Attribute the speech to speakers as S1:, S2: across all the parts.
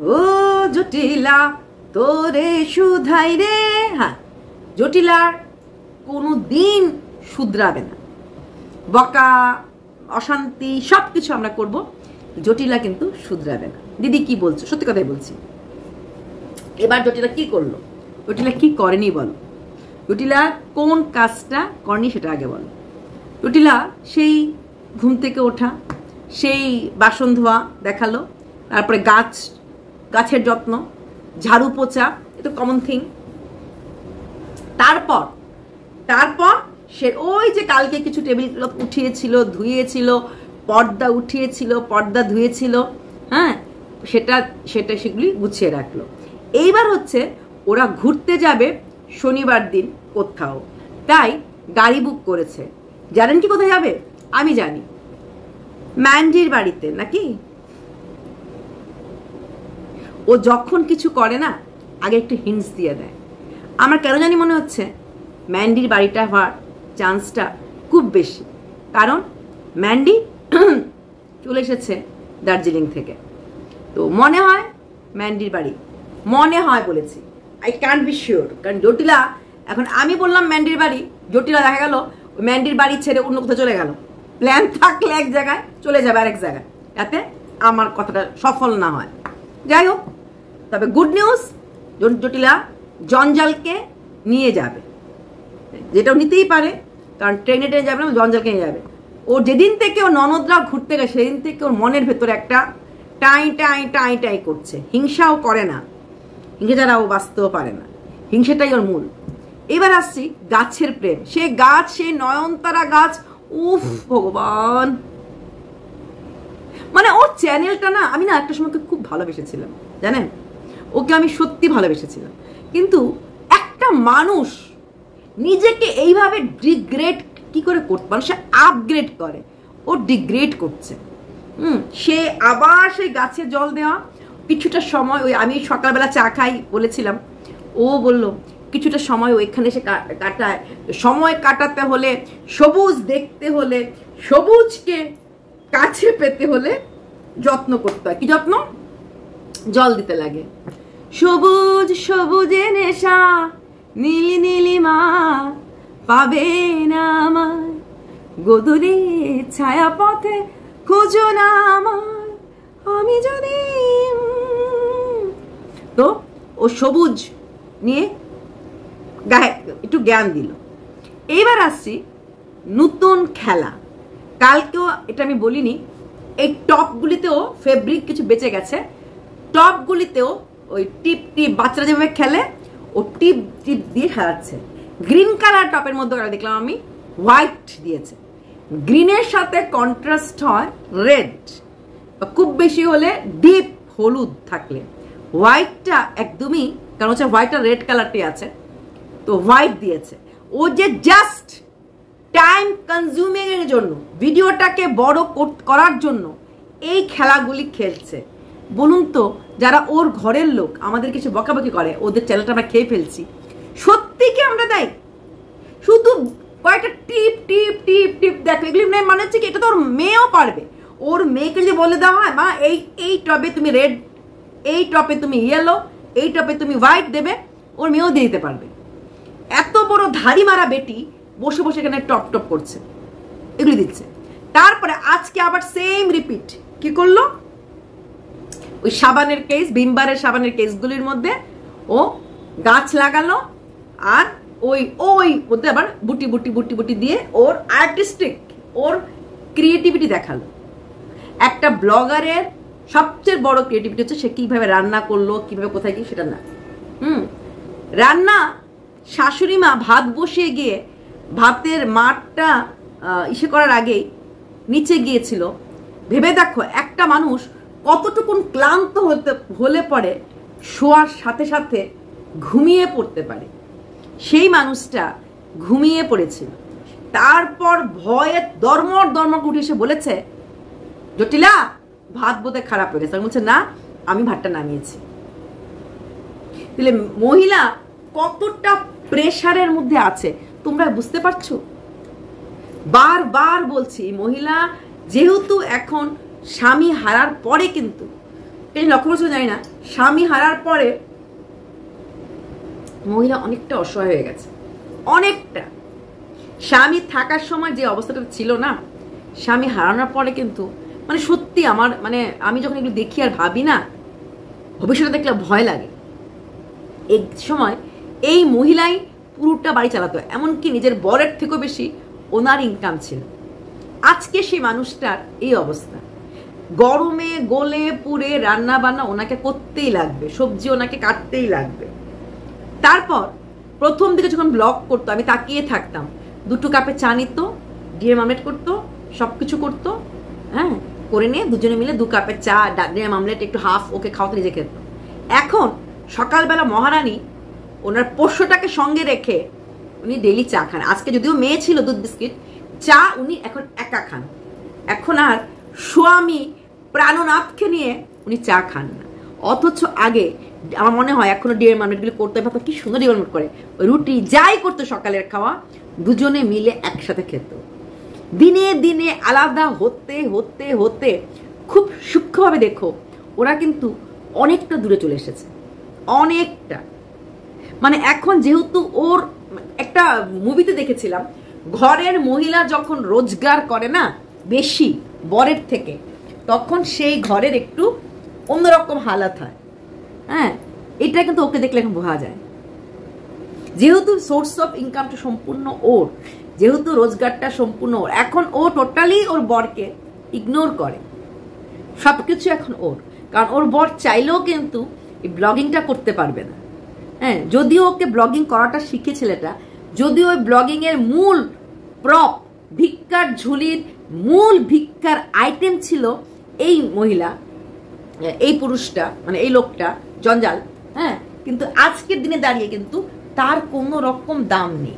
S1: ও জটিলা তোরে শুধাই রে। হ্যাঁ, জটিলার কোনো দিন শুধরাবে না, বকা অশান্তি সব কিছু আমরা করব, জটিলা কিন্তু শুধরাবে না। দিদি কি বলছো? সত্যি কথাই বলছি। এবার জটিলা কি করলো, জটিলা কি করেনি বলো, জটিলা কোন কাজটা করেনি সেটা আগে বলো। জটিলা সেই ঘুম থেকে ওঠা, সেই বাসন ধোয়া দেখালো, তারপরে গাছের যত্ন, ঝাড়ু পোছা, এটা কমন থিং। তারপর সে ওই যে কালকে কিছু টেবিল ক্লথ উঠিয়েছিল, ধুয়েছিল, পর্দা উঠিয়েছিল, পর্দা ধুয়েছিল, হ্যাঁ, সেগুলি গুছিয়ে রাখলো। এইবার হচ্ছে ওরা ঘুরতে যাবে শনিবার দিন কোথাও, তাই গাড়ি বুক করেছে। জানেন কি কোথায় যাবে? আমি জানি, ম্যান্ডির বাড়িতে নাকি। ও যখন কিছু করে না আগে একটু হিন্টস দিয়ে দেয়। আমার কেন জানি মনে হচ্ছে ম্যান্ডির বাড়িটা হওয়ার চান্সটা খুব বেশি, কারণ ম্যান্ডি চলে এসেছে দার্জিলিং থেকে। তো মনে হয় ম্যান্ডির বাড়ি, মনে হয় বলেছি, আই ক্যান্ট বি শিওর। কারণ জটিলা এখন, আমি বললাম ম্যান্ডির বাড়ি, জটিলা দেখা গেল ম্যান্ডির বাড়ি ছেড়ে অন্য কোথাও চলে গেল। প্ল্যান থাকলে এক জায়গায়, চলে যাবে আরেক জায়গায়, যাতে আমার কথাটা সফল না হয়। যাই হোক, তবে গুড নিউজ, জটিলা জঞ্জালকে নিয়ে যাবে, যেটাও নিতেই পারে, কারণ ট্রেনে যাবে না, জঞ্জালকে নিয়ে যাবে। ও যেদিন থেকে ও ননদরা ঘুরতে গেছে সেদিন থেকে ওর মনের ভেতরে একটা টাই টাই টাই টাই করছে। হিংসাও করে না, হিংসা ছাড়া ও বাঁচতেও পারে না, হিংসাটাই ওর মূল। এবার আসছি গাছের প্রেম। সে গাছ, সে নয়নতারা গাছ, উফ ভগবান, মানে ওর চ্যানেলটা না, আমি না একটা সময় খুব ভালোবেসেছিলাম, জানেন, ওকে আমি সত্যি ভালোবেসেছিলাম। কিন্তু একটা মানুষ নিজেকে এইভাবে ডিগ্রেড কি করে করতে পারে? সে আপগ্রেড করে, ও ডিগ্রেড করছে। সে আবার সেই গাছে জল দেওয়া, কিছুটা সময় ওই, আমি সকালবেলা চা খাই বলেছিলাম, ও বলল কিছুটা সময় ওইখানে সে কাটায়। সময় কাটাতে হলে, সবুজ দেখতে হলে, সবুজকে কাছে পেতে হলে যত্ন করতে হয়। কি যত্ন? জল দিতে লাগে। সবুজ সবুজে নেশা, নীলি নীলিমা পাবে না আমার, গোধূলি ছায়া পথে খোঁজো না আমার, আমি যদি। তো ও সবুজ নিয়ে গায়ে একটু জ্ঞান দিল। এইবার আসছি নতুন খেলা। কালকেও এটা আমি বলিনি, এই টপগুলিতেও ফেব্রিক কিছু বেঁচে গেছে, টপগুলিতেও ওই টিপ টিপ বাচ্চারা যেভাবে খেলে, ও টিপ টিপ দিয়ে খেলাচ্ছে। গ্রিন কালার টপের মধ্যে দেখলাম আমি হোয়াইট দিয়েছে, গ্রিনের সাথে কন্ট্রাস্ট হয় রেড, খুব বেশি হলে ডিপ হলুদ থাকলে। হোয়াইটটা একদমই, কারণ হচ্ছে হোয়াইটটা রেড কালারটি আছে, তো হোয়াইট দিয়েছে। ও যে জাস্ট টাইম কনজিউমিং এর জন্য, ভিডিওটাকে বড় করার জন্য এই খেলাগুলি খেলছে। বলুন তো, যারা ওর ঘরের লোক আমাদের কিছু বকাবকি করে, ওদের চ্যানেলটা আমরা খেয়ে ফেলছি, সত্যি কি আমরা দেয়? শুধু কয়েকটা টিপ টিপ টিপ টিপ দেখো, এগুলি মানে হচ্ছে কি এটা তো ওর মেয়েও পারবে। ওর মেয়েকে যদি বলে দেওয়া হয়, মা এই টপে তুমি রেড, এই টপে তুমি ইয়েলো, এই টপে তুমি হোয়াইট দেবে, ওর মেয়েও দিয়ে দিতে পারবে। এত বড় ধাড়ি মারা বেটি বসে বসে এখানে টপ টপ করছে, এগুলি দিচ্ছে। তারপরে আজকে আবার সেম রিপিট, কি করলো? ওই সাবানের কেস, ভিমবারের সাবানের কেসগুলির মধ্যে ও গাছ লাগালো, আর ওই মধ্যে আবার বুটি বুটি বুটি বুটি দিয়ে ওর আর্টিস্টিক, ওর ক্রিয়েটিভিটি দেখালো। একটা ব্লগারের সবচেয়ে বড় ক্রিয়েটিভিটি হচ্ছে সে কিভাবে রান্না করলো, কিভাবে কোথায় কি, সেটা না। রান্না, শাশুড়ি মা ভাত বসিয়ে গিয়ে ভাতের মাঠটা ইসে করার আগেই নিচে গিয়েছিল। ভেবে দেখো একটা মানুষ কতটুকুন ক্লান্ত হলে পরে শোয়ার সাথে সাথে ঘুমিয়ে পড়তে পারে। সেই মানুষটা ঘুমিয়ে পড়েছিল, তারপর ভয়ে দরমর উঠে এসে বলেছে, জটিলা ভাত বোধহয় খারাপ হয়ে গেছে। বলছে না, আমি ভাতটা নামিয়েছি। তাহলে মহিলা কতটা প্রেশারের মধ্যে আছে তোমরা বুঝতে পারছো? বারবার বলছি, মহিলা যেহেতু এখন স্বামী হারার পরে কিন্তু লক্ষ্য করছো জানি না, স্বামী হারার পরে মহিলা অনেকটা অসহায় হয়ে গেছে, অনেকটা। স্বামী থাকার সময় যে অবস্থাটা ছিল না, স্বামী হারানোর পরে কিন্তু মানে সত্যি আমার মানে আমি যখন এগুলো দেখি আর ভাবি না, ভবিষ্যতে দেখলে ভয় লাগে। এই সময় এই মহিলাই পুরোটা বাড়ি চালাতো, এমনকি নিজের বরের থেকেও বেশি ওনার ইনকাম ছিল। আজকে সেই মানুষটার এই অবস্থা, গরমে গলে পুড়ে রান্না বান্না ওনাকে করতেই লাগবে, সবজি ওনাকে কাটতেই লাগবে। তারপর প্রথম দিকে যখন ব্লগ করতো আমি তাকিয়ে থাকতাম, 2 কাপে চা নিত, ডিম আমলেট করতো, সব কিছু করতো, হ্যাঁ করে নিয়ে দুজনে মিলে 2 কাপের চা, ডিম আমলেট একটু হাফ ওকে খাওয়াতে নিজে খেত। এখন সকালবেলা মহারানী ওনার পোষ্যটাকে সঙ্গে রেখে উনি ডেইলি চা খান। আজকে যদিও মেয়ে ছিল, দুধ বিস্কিট, চা উনি এখন একা খান। এখন আর স্বামী প্রাণনাথকে নিয়ে উনি চা খান না। অথচ আগে আমার মনে হয় এখনো ডিম আমলেটগুলো করতে ভাবতো কি সুন্দর ডিম আমলেট করে, রুটি যাই করতো সকালের খাওয়া দুজনে মিলে একসাথে খেত। দিনে দিনে আলাদা হতে হতে হতে খুব সূক্ষ্মভাবে দেখো ওরা কিন্তু অনেকটা দূরে চলে এসেছে, অনেকটা। মানে এখন যেহেতু ওর একটা মুভিতে দেখেছিলাম, ঘরের মহিলা যখন রোজগার করে না বেশি বরের থেকে, তখন সেই ঘরের একটু অন্যরকম হালাত হয়। হ্যাঁ, এটা কিন্তু ওকে দেখলে এখন বোঝা যায়। যেহেতু সোর্স অফ ইনকামটা সম্পূর্ণ ওর, যেহেতু রোজগারটা সম্পূর্ণ ওর, এখন ও টোটালি ওর বরকে ইগনোর করে, সবকিছু এখন ওর। কারণ ওর বর চাইলেও কিন্তু এই ব্লগিংটা করতে পারবে না। হ্যাঁ, যদিও ওকে ব্লগিং করাটা শিখে ছেলেটা, যদিও ওই ব্লগিং এর মূল প্রপ, ভিক্ষার ঝুলির মূল ভিক্ষার আইটেম ছিল এই মহিলা, এই পুরুষটা, মানে এই লোকটা জঞ্জাল। হ্যাঁ, কিন্তু আজকের দিনে দাঁড়িয়ে কিন্তু তার কোনো রকম দাম নেই।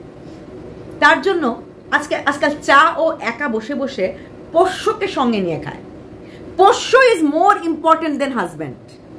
S1: তার জন্য আজকাল চা ও একা বসে বসে পোষ্যকে সঙ্গে নিয়ে খায়। পোষ্য is more important than husband.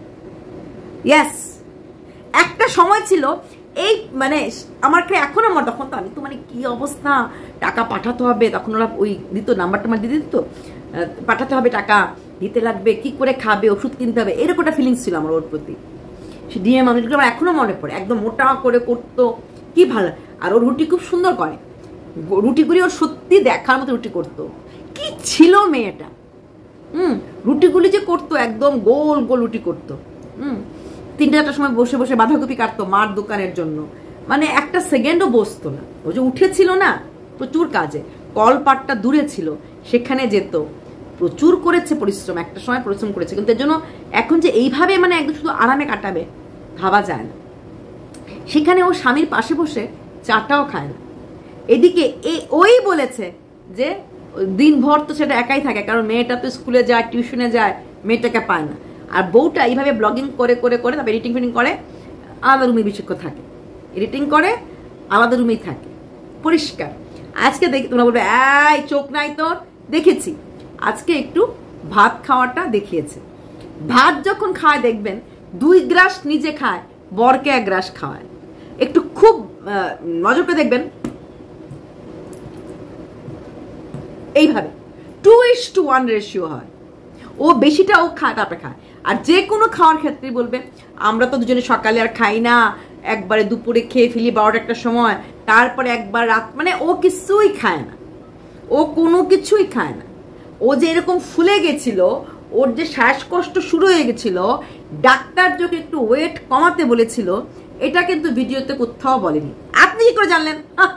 S1: Yes, একটা সময় ছিল এই মানে আমাকে এখন আমার, তখন তো আমি তো মানে কি অবস্থা, টাকা পাঠাতে হবে, তখন ওরা ওই দিত নাম্বারটা আমার দিয়ে দিত, পাঠাতে হবে, টাকা দিতে লাগবে, কি করে খাবে, ওষুধ কিনতে হবে, এরকম একটা ফিলিংস ছিল আমার ওর প্রতি। সে ডিএম আমলেটগুলো আমার এখনো মনে পড়ে, একদম মোটা করে করতো, কি ভালো। আর ওর রুটি খুব সুন্দর করে, রুটিগুলি ওর সত্যি দেখার মতো রুটি করতো। কি ছিল মেয়েটা, রুটিগুলি যে করতো একদম গোল গোল রুটি করতো। 3-4টার সময় বসে বসে বাঁধাকপি কাটতো মার দোকানের জন্য, মানে একটা সেকেন্ডও বসতো না। ও যে উঠেছিল না প্রচুর কাজে, কলপাটটা দূরে ছিল, সেখানে যেত, প্রচুর করেছে পরিশ্রম, একটা সময় পরিশ্রম করেছে। কিন্তু এর জন্য এখন যে এইভাবে মানে একদম শুধু আরামে কাটাবে ভাবা যায় না। সেখানে ও স্বামীর পাশে বসে চাটাও খায় না। এদিকে ওই বলেছে যে দিনভর তো সেটা একাই থাকে, কারণ মেয়েটা তো স্কুলে যায়, টিউশনে যায়, মেয়েটাকে পায় না। আর বউটা এইভাবে ব্লগিং করে করে করে তারপর এডিটিং ফিডিং করে, আলাদা রুমে বেশিক্ষণ থাকে, এডিটিং করে আলাদা রুমেই থাকে, পরিষ্কার। আজকে দেখি তোমরা বলবে এই চোখ নাই তোর, দেখেছি আজকে একটু ভাত খাওয়াটা দেখিয়েছে। ভাত যখন খায় দেখবেন 2 গ্রাস নিজে খায়, বরকে 1 গ্রাস খাওয়ায়। একটু খুব নজর করে দেখবেন, এইভাবে 2:1 রেশিও হয়। ও বেশিটা ও খায়, তারপরে খায়। আর যে কোনো খাওয়ার ক্ষেত্রে বলবে আমরা তো দুজনে সকালে আর খাই না, একবারে দুপুরে খেয়ে ফেলি 12টার সময়, তারপরে একবার রাত, মানে ও কিছুই খায় না, ও কোনো কিছুই খায় না। ও যে এরকম ফুলে গেছিল, ওর যে শ্বাসকষ্ট শুরু হয়ে গেছিল, ডাক্তার যখন একটু ওয়েট কমাতে বলেছিল, এটা কিন্তু ভিডিওতে কোথাও বলেনি। আপনি কি করে জানলেন?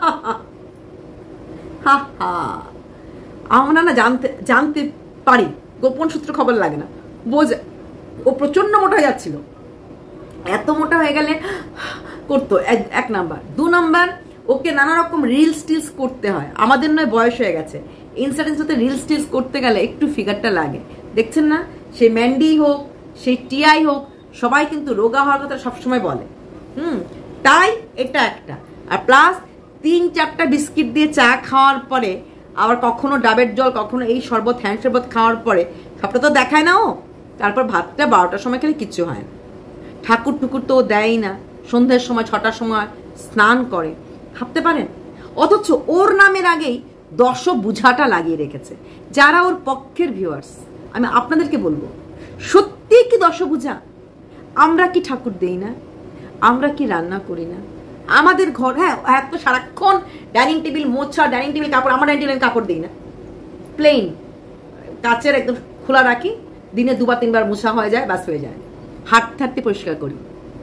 S1: আমরা না জানতে পারি, গোপন সূত্র খবর লাগে না, বোঝা। ও প্রচন্ড মোটা হয়ে যাচ্ছিল, এত মোটা হয়ে গেলে করতো 1 নাম্বার। 2 নাম্বার, ওকে নানা রকম রিলস টিলস করতে হয়। আমাদের নয়, বয়স হয়ে গেছে, ইনস্টাতে রিলস টিলস করতে গেলে একটু ফিগারটা লাগে। দেখছেন না, সেই ম্যান্ডি হোক, সেই টিআই হোক, সবাই কিন্তু রোগা হওয়ার কথা সবসময় বলে। তাই এটা একটা। আর প্লাস 3-4টা বিস্কিট দিয়ে চা খাওয়ার পরে, আবার কখনো ডাবের জল, কখনো এই শরবত, হ্যান্ড শরবত খাওয়ার পরে, সবটা তো দেখায় না ও। তারপর ভাতটা 12টার সময় খেলে কিচ্ছু হয় না। ঠাকুর ঠুকুর তো ও দেয়ই না, সন্ধ্যের সময় 6টার সময় স্নান করে, ভাবতে পারেন। অথচ ওর নামের আগেই 10 বুঝাটা লাগিয়ে রেখেছে। যারা ওর পক্ষের ভিউয়ার্স, আমি আপনাদেরকে বলবো সত্যি কি দশভুজা? আমরা কি ঠাকুর দেই না? আমরা কি রান্না করি না? আমাদের ঘর, হ্যাঁ এত সারাক্ষণ ডাইনিং টেবিল মোছা, ডাইনিং টেবিল কাপড়, আমরা ডাইনিং টেবিল কাপড় দিই না, প্লেন কাচের একদম খোলা রাখি, দিনে 2-3 বার মোছা হয়ে যায়, বাস হয়ে যায়, হাঁটতে হাঁটতে পরিষ্কার করি।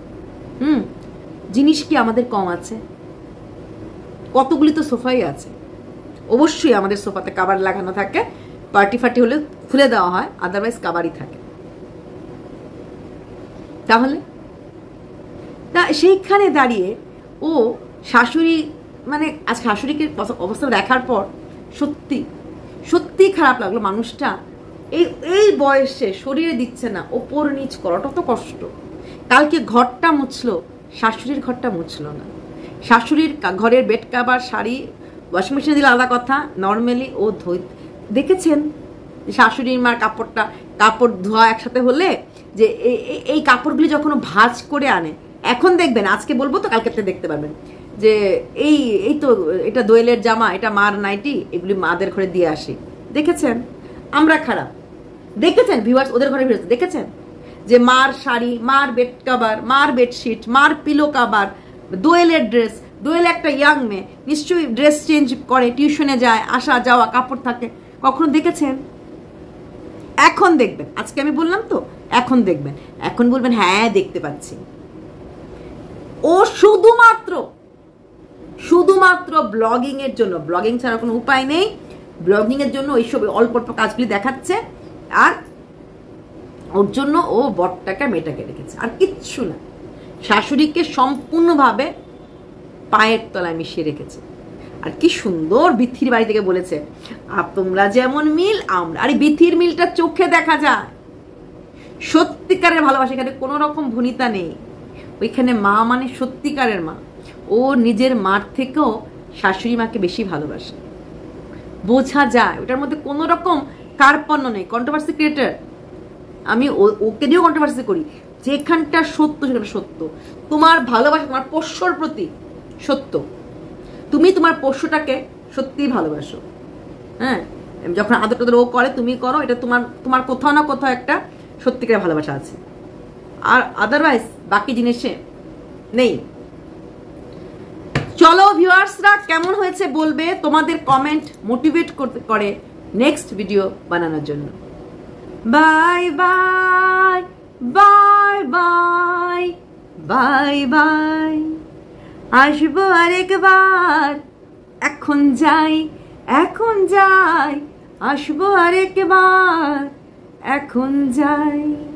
S1: জিনিস কি আমাদের কম আছে? কতগুলি তো সোফাই আছে, অবশ্যই আমাদের সোফাতে কাভার লাগানো থাকে, পার্টি ফার্টি হলে খুলে দেওয়া হয়, আদারওয়াইজ কাভারই থাকে। তাহলে তা সেইখানে দাঁড়িয়ে ও শাশুড়ি, মানে আজ শাশুড়িকে অবস্থা দেখার পর সত্যি সত্যি খারাপ লাগলো। মানুষটা এই বয়সে শরীরে দিচ্ছে না, ওপর নিচ করাটা তো কষ্ট। কালকে ঘরটা মুছলো, শাশুড়ির ঘরটা মুছলো না। শাশুড়ির ঘরের বেড কাভার, শাড়ি ওয়াশিং মেশিনে দিলে আলাদা কথা, নর্মালি ও দেখেছেন শাশুড়ির মার কাপড় ধোয়া একসাথে হলে যে এই কাপড়গুলি যখন ভাঁজ করে আনে, এখন দেখবেন, আজকে বলবো তো কালকে দেখতে পারবেন যে এই তো এটা দোয়েলের জামা, এটা মার নাইটি, এগুলি মাদের ঘরে দিয়ে আসি। দেখেছেন? আমরা খারাপ। দেখেছেন ভিউয়ার্স, ওদের ঘরে ভিউয়ার্স দেখেছেন যে মার শাড়ি, মার বেড কাভার, মার বেডশিট, মার পিলো কাভার, দোয়েলের ড্রেস, দোয়েল একটা ইয়াং মেয়ে, নিশ্চয়ই ড্রেস চেঞ্জ করে, টিউশনে যায়, আসা যাওয়া, কাপড় থাকে, কখনো দেখেছেন? এখন দেখবেন, আজকে আমি বললাম তো, এখন দেখবেন, এখন বলবেন হ্যাঁ দেখতে পাচ্ছি। ও শুধুমাত্র ব্লগিং এর জন্য, ব্লগিং ছাড়া কোনো উপায় নেই, ব্লগিং এর জন্য ওইসব অল্প অল্প কাজগুলি দেখাচ্ছে, আর ওর জন্য ও বরটাকে মেয়েটাকে রেখেছে, আর কিচ্ছু না। শাশুড়িকে সম্পূর্ণভাবে পায়ের তলায় মিশিয়ে রেখেছে। আর কি সুন্দর বিথির বাড়ি থেকে বলেছে, আর তোমরা যেমন মিল আমরা, আরে বিথির মিলটা চোখে দেখা যায়। সত্যিকারের ভালোবাসা, এখানে কোনো রকম ভনিতা নেই। ওইখানে মা মানে সত্যিকারের মা। ও নিজের মার থেকেও শাশুড়ি মাকে বেশি ভালোবাসে, বোঝা যায়। ওটার মধ্যে কোনো রকম কার্পণ্য নেই। কন্ট্রোভার্সি ক্রিয়েটার, আমি ওকে দিয়েও কন্ট্রোভার্সি করি, যেখানটা সত্য সেখানে সত্য। তোমার ভালোবাসা তোমার পোষ্যর প্রতি সত্য, তুমি তোমার পোষ্যটাকে সত্যিই ভালোবাসো। হ্যাঁ, যখন আদর টাদর ও করে, তুমি করো, এটা তোমার কোথাও না কোথাও একটা সত্যিকারের ভালোবাসা আছে। আর আদারওয়াইজ বাকি জিনিসে নেই। চলো ভিউয়ার্সরা, কেমন হয়েছে বলবে, তোমাদের কমেন্ট মোটিভেট করে নেক্সট ভিডিও বানানোর জন্য। Bye bye bye bye bye bye, আসবো আরেকবার, এখন যাই আসবো আরেকবার, এখন যাই।